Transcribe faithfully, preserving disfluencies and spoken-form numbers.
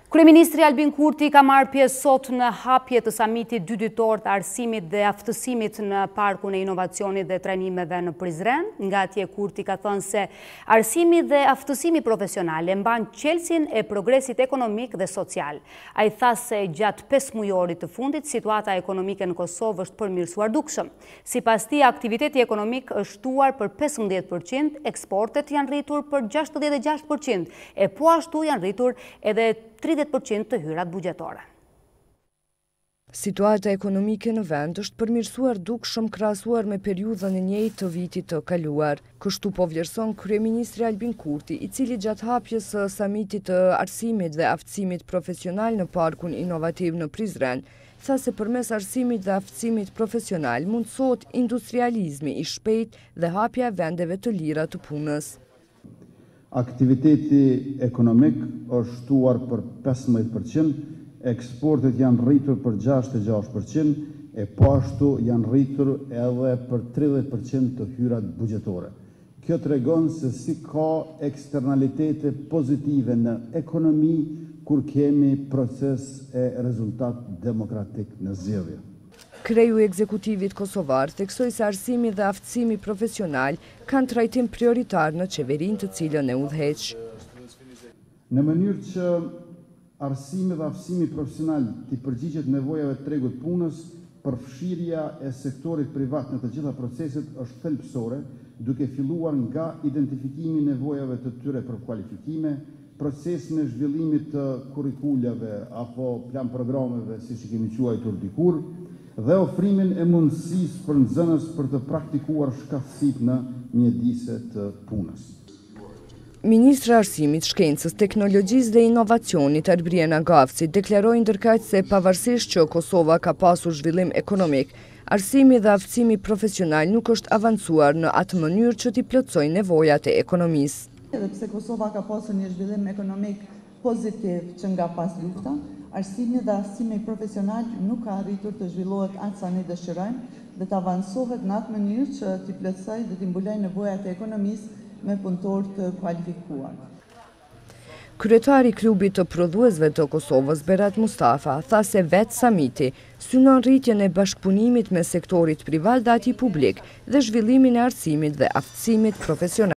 Kryeministri Albin Kurti ka marrë pjesë sot në hapje të samitit dy ditor të arsimit dhe aftësimit në Parkun e Inovacionit dhe Trajnimeve në Prizren. Nga atje Kurti ka thënë se arsimi dhe aftësimi profesional e mban qelsin e progresit ekonomik dhe social. Ai tha se gjatë pesë mujorit të fundit situata ekonomike në Kosovë është përmirësuar dukshëm. Sipas tij, aktiviteti ekonomik është shtuar për pesëmbëdhjetë përqind, eksportet janë rritur për gjashtëdhjetë e gjashtë përqind, e po ashtu janë rritur edhe tridhjetë përqind të hyrat buxhetore. Situata ekonomike në vend është përmirësuar dukshëm krahasuar me periudhën e njëjtë të vitit të kaluar. Kështu po vlerëson kryeministri Albin Kurti, i cili gjatë hapjes së samitit të arsimit dhe aftësimit profesional në Parkun Inovativ në Prizren, tha se përmes arsimit dhe aftësimit profesional mundësohet industrializmi i shpejt dhe hapja e vendeve të lira të punës. Aktiviteti ekonomik është shtuar për pesëmbëdhjetë përqind, eksportet janë rritur për gjashtëdhjetë e gjashtë përqind, e po ashtu janë rritur edhe për tridhjetë përqind të hyrat buxhetore. Kjo tregon se si ka eksternalitete pozitive në ekonomi kur kemi proces e rezultat demokratik në zgjedhje. Kreju ekzekutivit kosovar theksoi se arsimi dhe aftësimi profesional kanë trajtim prioritar në qeverinë të cilën e udhëheq. Në mënyrë që arsimi dhe aftësimi profesional të përgjigjet nevojave të tregut punës, përfshirja e sektorit privat në të gjitha proceset është thelbësore, duke filluar nga identifikimi i nevojave të tyre për kualifikime, procesin e zhvillimit të kurrikulave apo plan programeve, siç i kemi quajtur dikur, dhe ofrimin e mundësisë për nxënës për të praktikuar shkatësitë në mjedise të punës. Ministri i Arsimit, Shkencës, Teknologjisë dhe Inovacionit Arbriena Gavci deklaroi ndërkaq se pavarësisht që Kosova ka pasur zhvillim ekonomik, arsimi dhe aftësimi profesional nuk është avancuar në atë mënyrë që t'i plotësojë nevojat e ekonomisë. Edhe pse Kosova ka pasur një zhvillim ekonomik pozitiv që nga pas lufta, arsimi dhe aftësimi profesional nuk ka arritur të zhvillohet aq sa ne dëshirojmë dhe të avancohet në atë mënyrë që t'i plotësojë dhe t'i mbulojë nevojat e ekonomisë me punëtorë të kualifikuar. Kryetari i klubit të prodhuesve të Kosovës, Berat Mustafa, tha se vetë samiti synon rritjen e bashkëpunimit me sektorit privat dhe atij publik dhe zhvillimin e arsimit dhe aftësimit profesional.